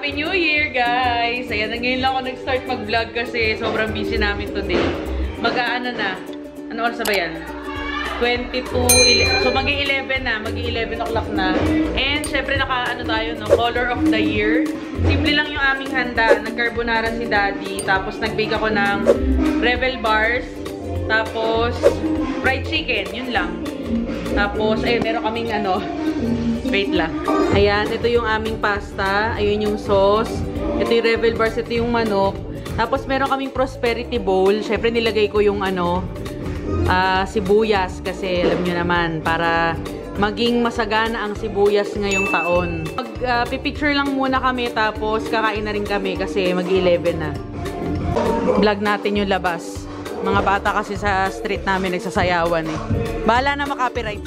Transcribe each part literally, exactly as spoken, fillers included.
Happy New Year, guys! Ayan, ngayon lang ako nag-start mag-vlog kasi sobrang busy namin today. Mag-aano na? Ano oras na ba yan? twenty-two, so magi eleven na, magi eleven o'clock na. And syempre naka ano tayo, no, color of the year. Simple lang yung aming handa. Nag-carbonara si Daddy, tapos nag-bake ako ng Rebel bars, tapos fried chicken, yun lang. Tapos ayun, meron kaming ano, wait lang. Ayan, ito yung aming pasta, ayun yung sauce. Ito yung Rebel bars, ito yung manok. Tapos meron kaming prosperity bowl. Syempre nilagay ko yung ano, Uh, sibuyas kasi alam nyo naman para maging masagana ang sibuyas ngayong taon. Mag-picture uh, lang muna kami tapos kakain na rin kami kasi mag eleven na. Vlog natin yung labas. Mga bata kasi sa street namin nagsasayawan eh. Bahala na makapiright.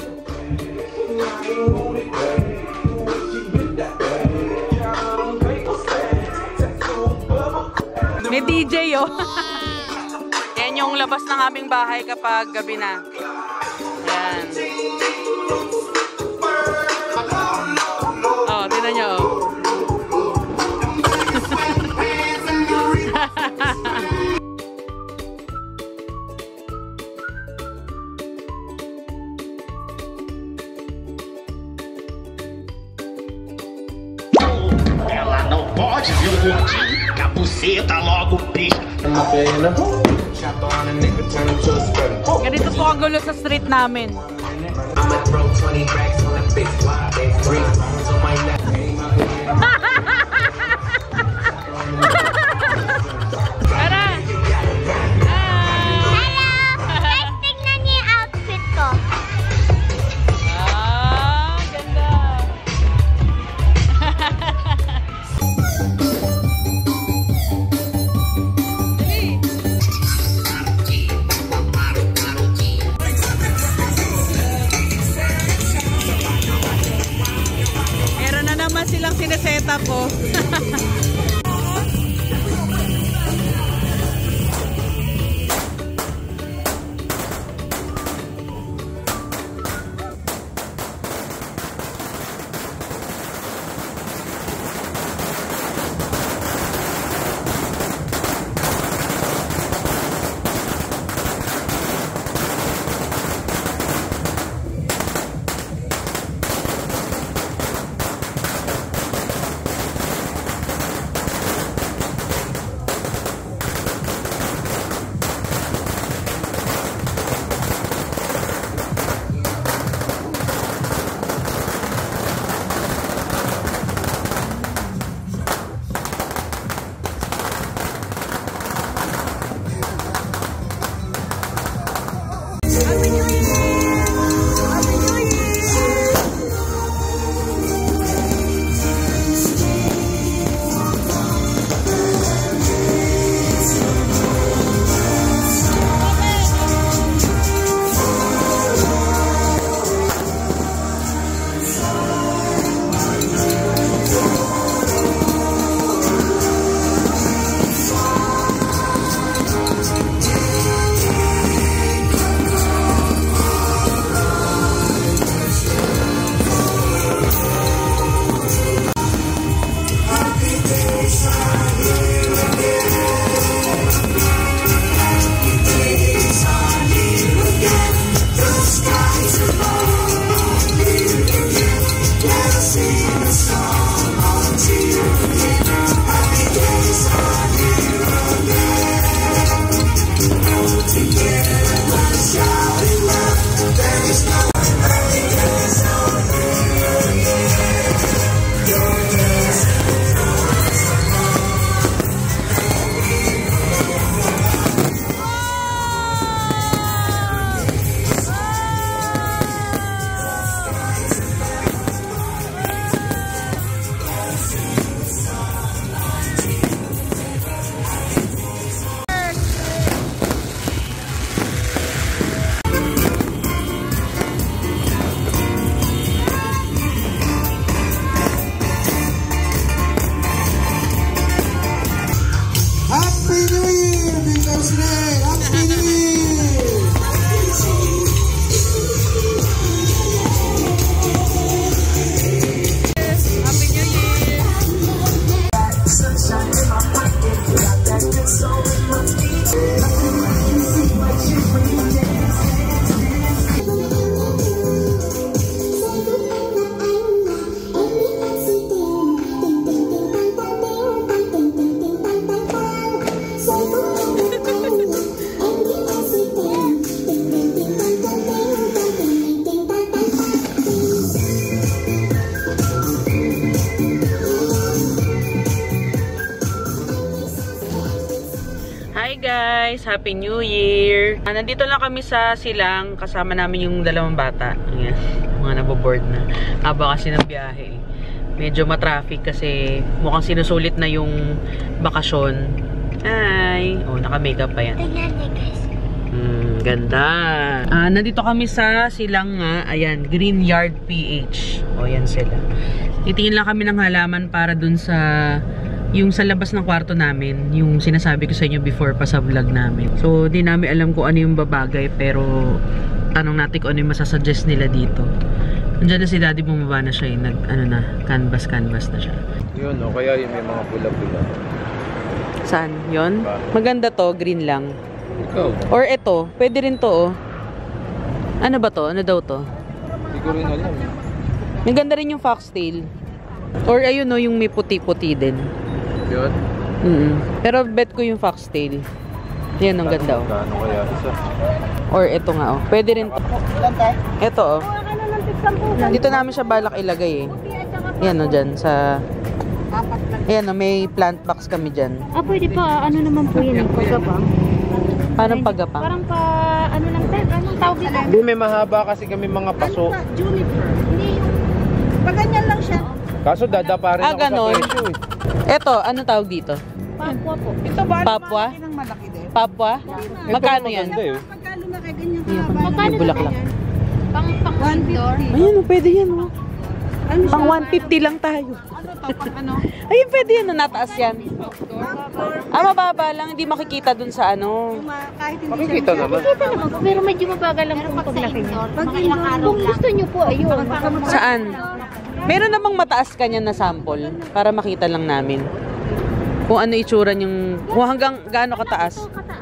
May D J oh. Yan yung labas ng aming bahay kapag gabi na. Yan. Oh, tingnan nyo. Ela não pode ver o gordinho, que a buceta logo pisca. Ganito po kagulo sa street namin. Tara! Hello! Guys, tignan niyo yung outfit ko. Ah, ganda! Silang sineset up po. guys! Happy New Year! Ah, nandito lang kami sa Silang. Kasama namin yung dalawang bata. Ayan, mga naboboard na. Haba kasi ng biyahe. Medyo matraffic kasi mukhang sinusulit na yung bakasyon. Hi! Oh, naka-makeup pa yan. Hmm, ganda. Ah, nandito kami sa Silang nga. Ayan, Green Yard P H. O, yan sila. Titingin lang kami ng halaman para dun sa yung sa labas ng kwarto namin, yung sinasabi ko sa inyo before pa sa vlog namin. So, di namin alam kung ano yung babagay, pero tanong natin kung ano yung masasuggest nila dito. Nandiyan na si daddy, bumaba na siya, nag, ano na, canvas, canvas na siya. Yun, no? Kaya yung may mga pula-pula. Saan? Yun? Maganda to, green lang. Ikaw? Or ito, pwede rin to, oh. Ano ba to? Ano daw to? Hindi ko rin alam. Maganda rin yung foxtail. Or ayun, no, yung may puti-puti din. Yun? Mm-mm. Pero bet ko yung foxtail. Yan, ang ganda, oh. Ano kaya isa? Or ito nga, oh. Pwede rin to. Ito, oh. Dito namin siya balak ilagay, eh. Yan, oh, dyan, sa... Ayan, oh, may plant box kami dyan. Ah, pwede pa. Ano naman po yun? Pagapang? Parang pagapang. Parang pa... Ano lang tayo? Anong tawag dito? Hindi, may mahaba kasi kami mga paso. Juniper. Hindi yung... Paganyan lang siya. Kaso dadaparin Ah, ako sa ganon. presyo, eh. Ito, ano tawag dito? Papua po. Ito ba? Papua? Papua? Magkano yan? Maganda, eh. Magkano na kaya ganyan Yung Magkano bulaklak. Pang pang indoor? Ayun, oh, pwede yan, oh. Ano Pang one fifty lang tayo. Ano to? Pag ano? Ayun, pwede yan, oh, nataas yan. Ah, mababa lang, hindi makikita dun sa ano. Ma- Kahit hindi Makikita naman. Kita naman po, pero medyo mabagal lang po paglaki niya. Pag indoor, Kung gusto niyo po, ayun. Saan? Meron namang mataas kanya na sample para makita lang namin. Kung ano itsura yung... Kung hanggang gaano kataas.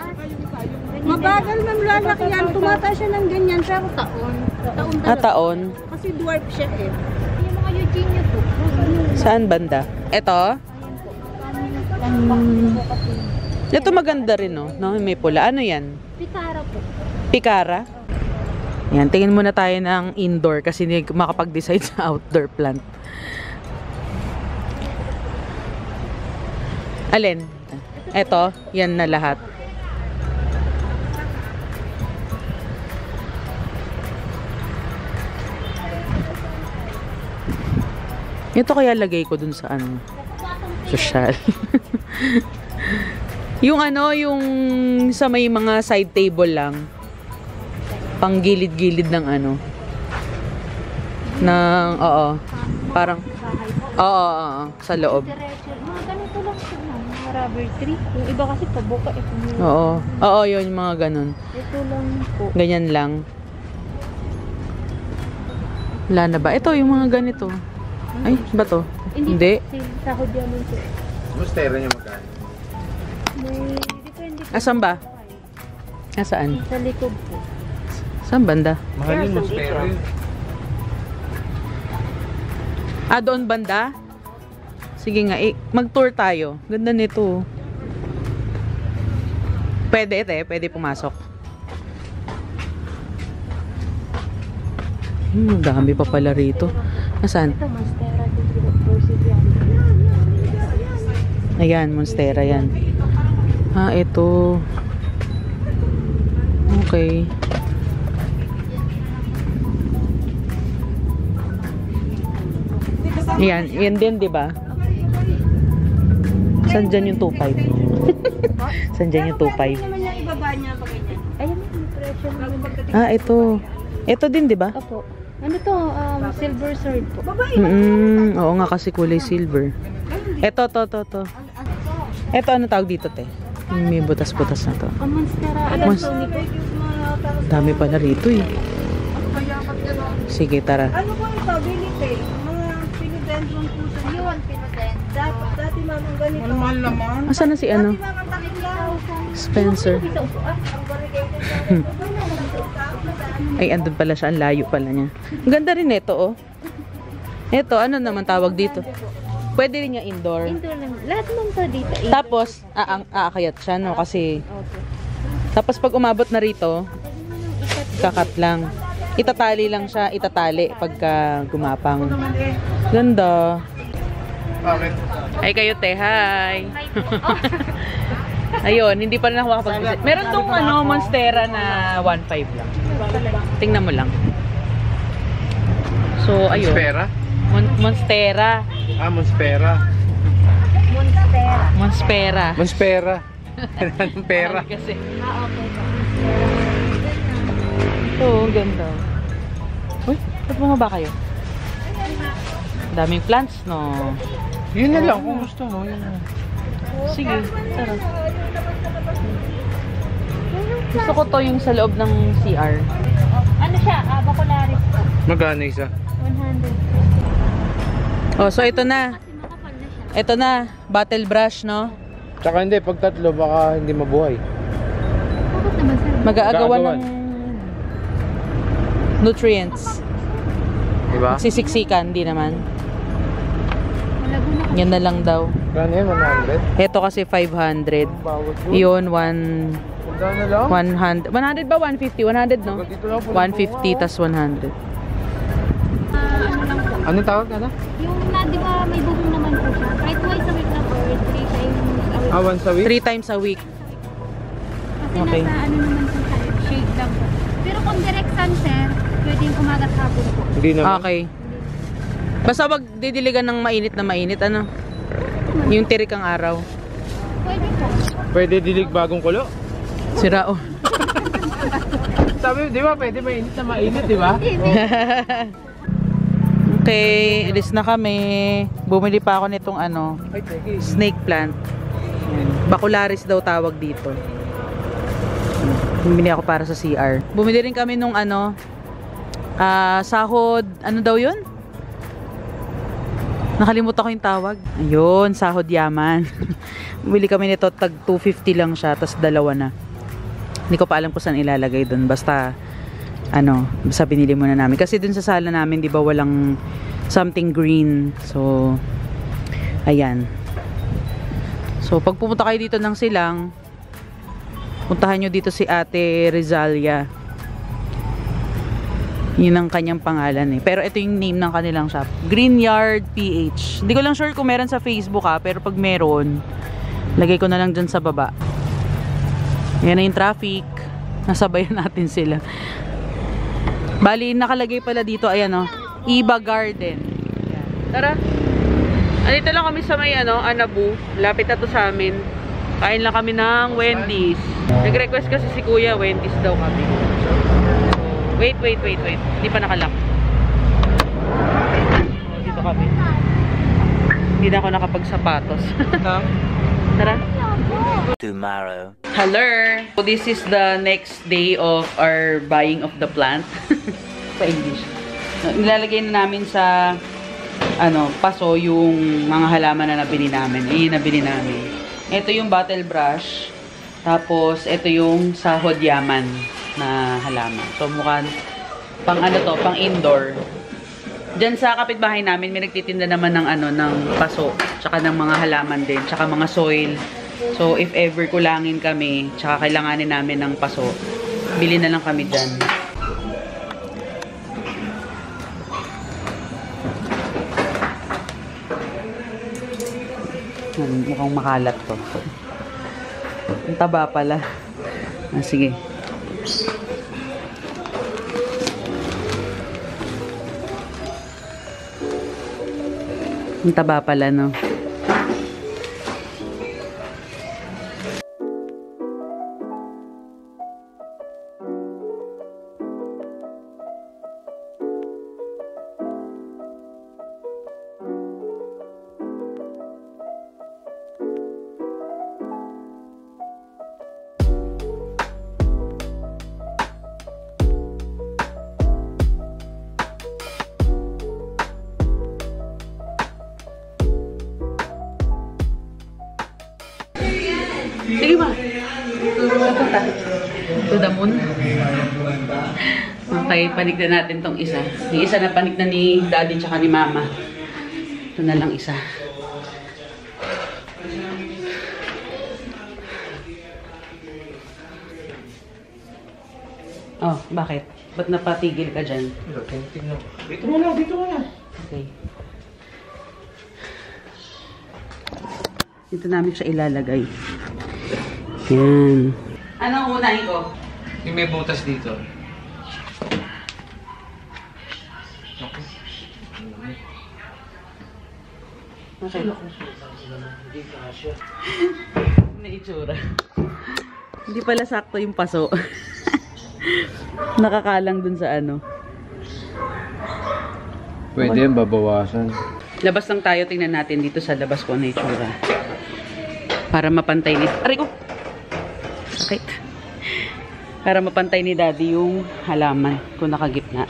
mabagal ma'am lalaki yan. Tumataas siya ng ganyan. Pero Taon. Taon Ah, talaga. taon. kasi dwarf siya eh. Yung mga Eugenia po. Saan banda? Ito? Hmm. Ito maganda rin, no? No, may pula. Ano yan? Pikara po. Pikara? Yan, tingin muna tayo ng indoor kasi hindi makapag-decide sa outdoor plant. Alin? Ito, yan na lahat. Ito kaya lagay ko dun sa ano, social. Yung ano, yung sa may mga side table lang. Pang gilid-gilid ng ano. Ng, oo. Parang, oo, oo, oo, sa loob. Diretso. Mga ganito lang po. Mga rubber tree. Yung iba kasi pabuka. Ito yung... Oo. Oo, yun, yung mga ganun. Ito lang po. Ganyan lang. Wala na ba? Ito, yung mga ganito. Ay, ba to? Hindi. Hindi. Sahod yan mo po. Mustera niya magkano? May, depende po. Asan ba? Nasaan? Sa likod po. Saan banda? Mahal yung mustera yun. Ah, doon banda? Sige nga, eh, mag-tour tayo. Ganda nito. Pwede, ite. Pwede pumasok. Hmm, dami pa pala rito. Nasaan? Ito, Monstera dito. Versus yan. Ayan, Monstera yan. Ah, ito. Okay. Ayan, yan din, di ba? Saan dyan yung two five? Saan dyan yung two five? Naman niya ibaba niya pag ganyan. Ayun, may pressure naman. Ah, ito. Ito din, di ba? Opo. Ano to? Um, silver sword po. Mm, oo nga kasi kulay silver. Ito, to, to, to. Ito, ano tawag dito, te? Yung may butas-butas na to. Ang Monstera. Alam Mons- ko ni po. Dami pala rito eh. Sige, tara. Ano po ito? Bilit eh. Mga pinodendron po sa Yun, pinodend. Dati, dati mamang ganito. Ano mahal naman? Asan na si ano? Dati mamang takip lang. Spencer. Ito po. Ah, Ang barricaded na. Ay, andun pala siya. Ang layo pala niya. Ang ganda rin ito, oh. Ito, ano naman tawag dito? Pwede rin niya indoor. indoor lang. Lahat naman to dito. eh. Tapos, aang aakayat siya, no? Kasi, tapos pag umabot na rito, kakat lang. Itatali lang siya, itatali pagka gumapang. Ganda. Bakit? Hi kayo, te. Hi. Ayun, hindi pa rin ako makapag-visit. Meron tong ano, Monstera na one five lang. Tingnan mo lang. So, ayun. Monstera? Mon Monstera. Ah, Monstera. Monstera. Monstera. Monstera. Anong pera? Mahal kasi. Ah, okay. Oo, oh, ganda. Uy, ba't bumaba kayo? Daming plants, no? Yun na lang, kung gusto mo. Yun na. Sige, tara. Gusto ko to yung sa loob ng C R. Ano siya? Ah, Bacularis po. Magkano isa? one hundred. Oh, so ito na. Kasi makapal na siya. Ito na, battle brush, no? Tsaka hindi, pag tatlo, baka hindi mabuhay. Bakit naman sir? Mag-aagawan Mag-aagawan. ng nutrients. Diba? Sisiksikan, di naman. Malago na kasi. Yan na lang daw. Kano yun, one hundred? Ito kasi five hundred. Bawat Yun, yun. one... Punta na lang. one hundred. one hundred ba? one fifty? one hundred, no? Dito lang po. one fifty tas one hundred. Ah, ano lang po. Anong tawag ka na? Yung na, di ba may bubong naman po siya? Kahit twice a week na po, or three times a week. Ah, once a week? Three times a week. Kasi Okay. nasa ano naman po siya, shade lang po. Pero kung direct sun, sir, pwedeng umagat hapon po. Hindi naman. Okay. Basta wag didiligan ng mainit na mainit, ano? Yung tirik ang araw. Pwede po. Pwede dilig bagong kulo? Sira, oh. Sabi, di ba, pwede mainit na mainit, di ba? Okay, alis na kami. Bumili pa ako nitong ano, snake plant. Yan. Bacularis daw tawag dito. Bumili ako para sa C R. Bumili rin kami nung ano, ah, sahod, ano daw yun? Nakalimutan ko yung tawag. Ayun, sahod yaman. Bumili kami nito, tag two fifty lang siya, tas dalawa na. Hindi ko pa alam kung saan ilalagay doon. Basta, ano, basta binili muna namin. Kasi dun sa sala namin, di ba, walang something green. So, ayan. So, pag pumunta kayo dito ng Silang, puntahan nyo dito si Ate Rizalia. Yun ang kanyang pangalan eh. Pero ito yung name ng kanilang shop. Greenyard P H. Hindi ko lang sure kung meron sa Facebook ha, pero pag meron, lagay ko na lang dyan sa baba. Yan na yung traffic. Nasabayan natin sila. Bali, nakalagay pala dito, ayan o, Iba Garden. Ayan. Tara. Andito lang kami sa may ano, Anabu. Lapit na to sa amin. Kain lang kami ng Wendy's. Nag-request kasi si Kuya, Wendy's daw kami. Wait, wait, wait, wait. Hindi pa nakalock. Dito kami. Hindi na ako nakapagsapatos. Tara. Tomorrow. Hello! So this is the next day of our buying of the plant. Sa English. Nilalagay na namin sa ano, paso yung mga halaman na nabili namin. Ayun, nabili namin. Ito yung bottle brush. Tapos, ito yung sahod yaman na halaman. So, mukhang pang ano to, pang indoor. Diyan sa kapitbahay namin, may nagtitinda naman ng ano, ng paso. Tsaka ng mga halaman din. Tsaka mga soil. So, if ever kulangin kami, tsaka kailanganin namin ng paso, bili na lang kami dyan. Mukhang makalat to. Ang taba pala. Ah, sige. Ang taba pala, no? Sige ba? Punta. To the moon. Okay, panig na natin tong isa. Yung isa na panig na ni Daddy tsaka ni Mama. Ito na lang isa. Oh, bakit? Ba't napatigil ka dyan? Dito muna, dito muna. Okay. Dito namin siya ilalagay. Yan. Anong unahin ko? Yung may butas dito. Okay. May itsura. Hindi pala sakto yung paso. Nakakalang dun sa ano. Pwede yan, babawasan. Labas lang tayo, tingnan natin dito sa labas ko na itsura. Para mapantay ni... Aray ko! Sakit. Para mapantay ni Daddy yung halaman kung nakagitna.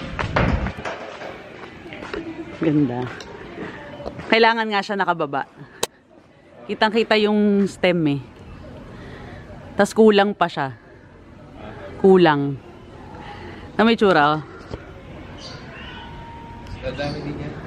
Ganda. Kailangan nga siya nakababa. Kitang-kita yung stem eh. Tas kulang pa siya. Kulang. Na may tsura oh. Dadami din yan.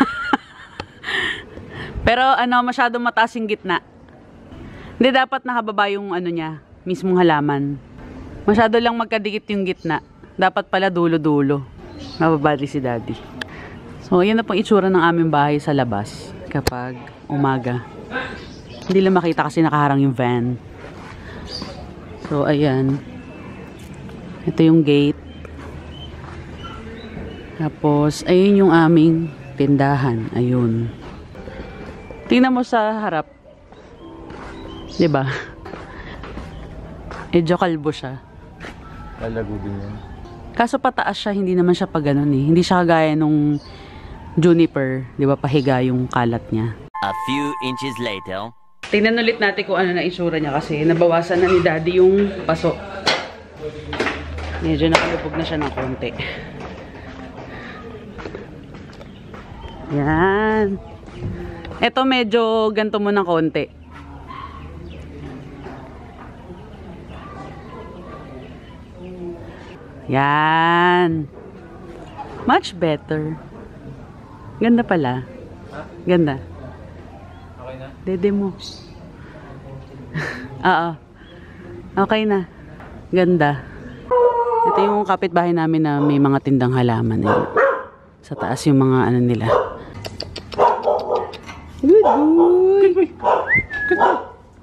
Pero ano, masyadong mataas yung gitna. Hindi dapat nakababa yung ano niya, mismong halaman. Masyado lang magkadikit yung gitna. Dapat pala dulo-dulo. Mababa rin si Daddy. So, yan na pong itsura ng aming bahay sa labas kapag umaga. Hindi lang makita kasi nakaharang yung van. So, ayan. Ito yung gate. Tapos, ayun yung aming tindahan. Ayun. Tingnan mo sa harap. Diba? Medyo kalbo siya. Lalago din yan. Kaso pataas siya, hindi naman siya pa ganun eh. Hindi siya kagaya nung juniper. Diba, pahiga yung kalat niya. A few inches later. Tingnan ulit natin kung ano na itsura niya kasi nabawasan na ni Daddy yung paso. Medyo nakalubog na siya ng konti. Yan. Ito medyo ganito mo ng konti. Yan. Much better. Ganda pala. Ganda. Okay na? Dede mo. Oo. Okay na. Ganda. Ito yung kapitbahay namin na may mga tindang halaman. Eh. Sa taas yung mga ano nila. Good boy! Good boy! Good boy!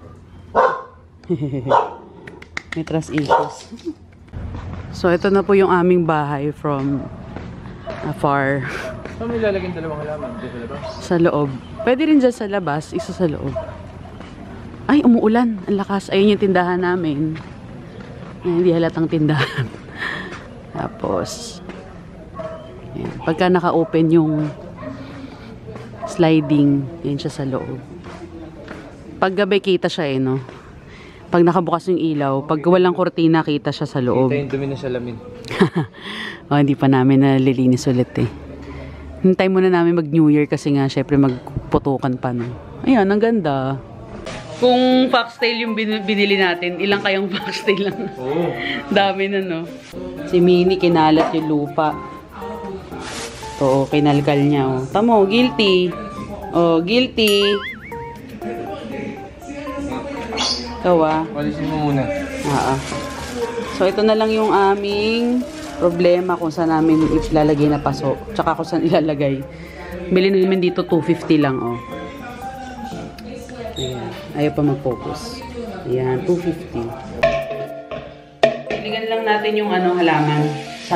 May trust issues. So, ito na po yung aming bahay from afar. Saan mo ilalagyan dalawang halaman? Dito sa labas? Sa loob. Pwede rin dyan sa labas, isa sa loob. Ay, umuulan. Ang lakas. Ayun yung tindahan namin. Ay, hindi halatang tindahan. Tapos, ayan. Pagka naka-open yung sliding, yan siya sa loob. Pag gabi, kita siya eh, no? Pag nakabukas yung ilaw, pag walang kortina, kita siya sa loob. Kita yung dumi na salamin. Oh, hindi pa namin nalilinis ulit eh. Hintay muna namin mag-New Year kasi nga, syempre magputukan pa, no? Ayan, ang ganda. Kung foxtail yung binili natin, ilang kayang foxtail lang? Oo. Dami na, no? Si Minnie, kinalat yung lupa. Oo, kinalkal niya, oh. Tamo, guilty. Oh, guilty. Ikaw, ah. Walisin mo muna. Ah, ah. So, ito na lang yung aming problema kung saan namin ilalagay na paso. Tsaka kung saan ilalagay. Bili namin dito two fifty lang, oh. Ayan. Ayaw pa mag-focus. Ayan, two fifty. Piligan lang natin yung ano, halaman sa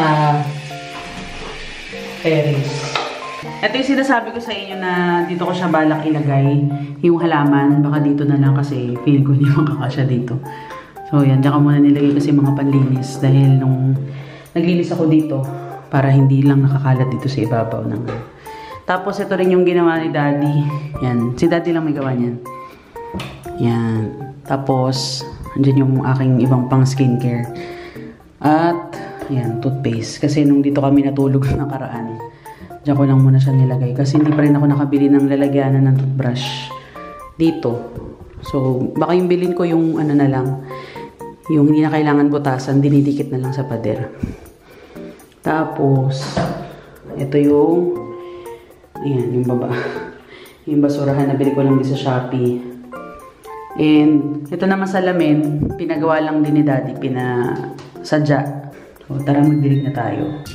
terrace. Ito yung sinasabi ko sa inyo na dito ko siya balak ilagay yung halaman. Baka dito na lang kasi feel ko hindi makakasya dito. So yan, dyan ka muna nilagay kasi mga panlinis. Dahil nung naglinis ako dito, para hindi lang nakakalat dito sa ibabaw ng... Tapos ito rin yung ginawa ni Daddy. Yan, si Daddy lang may gawa niyan. Yan. Tapos, andyan yung aking ibang pang skincare. At, yan, toothpaste. Kasi nung dito kami natulog ng nakaraan, diyan ko lang muna siya nilagay. Kasi hindi pa rin ako nakabili ng lalagyanan ng toothbrush dito. So, baka yung bilhin ko yung ano na lang, yung hindi na kailangan butasan, dinidikit na lang sa pader. Tapos, ito yung, ayan, yung baba. Yung basurahan na bili ko lang din sa Shopee. And, ito naman salamin, pinagawa lang din ni Daddy, pinasadya. So, tara magdilig na tayo.